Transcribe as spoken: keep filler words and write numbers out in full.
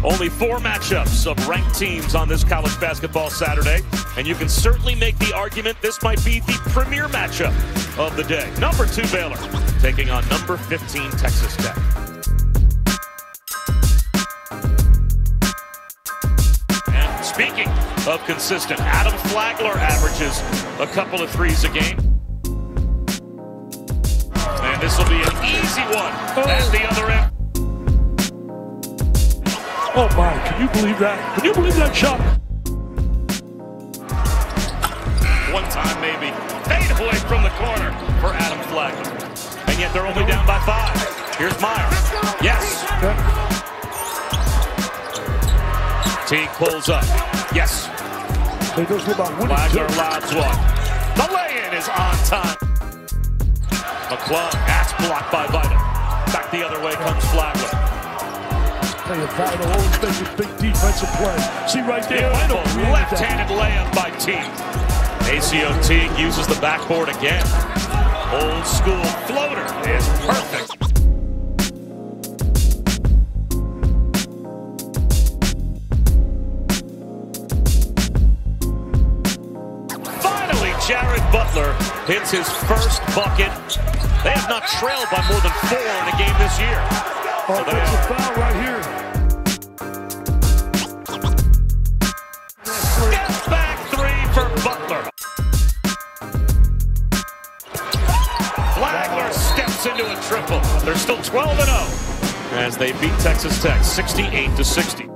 Only four matchups of ranked teams on this college basketball Saturday, and you can certainly make the argument this might be the premier matchup of the day. Number two Baylor taking on number fifteen Texas Tech. And speaking of consistent, Adam Flagler averages a couple of threes a game. And this will be an easy one at the other end. Oh my, can you believe that? Can you believe that shot? One time maybe. Fade away from the corner for Adam Flagler. And yet they're only down by five. Here's Myers. Yes. Teague pulls up. Yes. Flagler lobs one. The lay-in is on time. McClung, that's blocked by Vita. Back the other way comes Flagler. Play a Vita, always makes a big defensive play. See right there, beautiful left-handed layup by Teague. A C O Teague uses the backboard again. Old school floater is perfect. Finally, Jared Butler hits his first bucket. They have not trailed by more than four in a game this year. Oh, so that's a foul right here. Step back three for Butler. Flagler steps into a triple. They're still twelve and oh as they beat Texas Tech sixty-eight to sixty.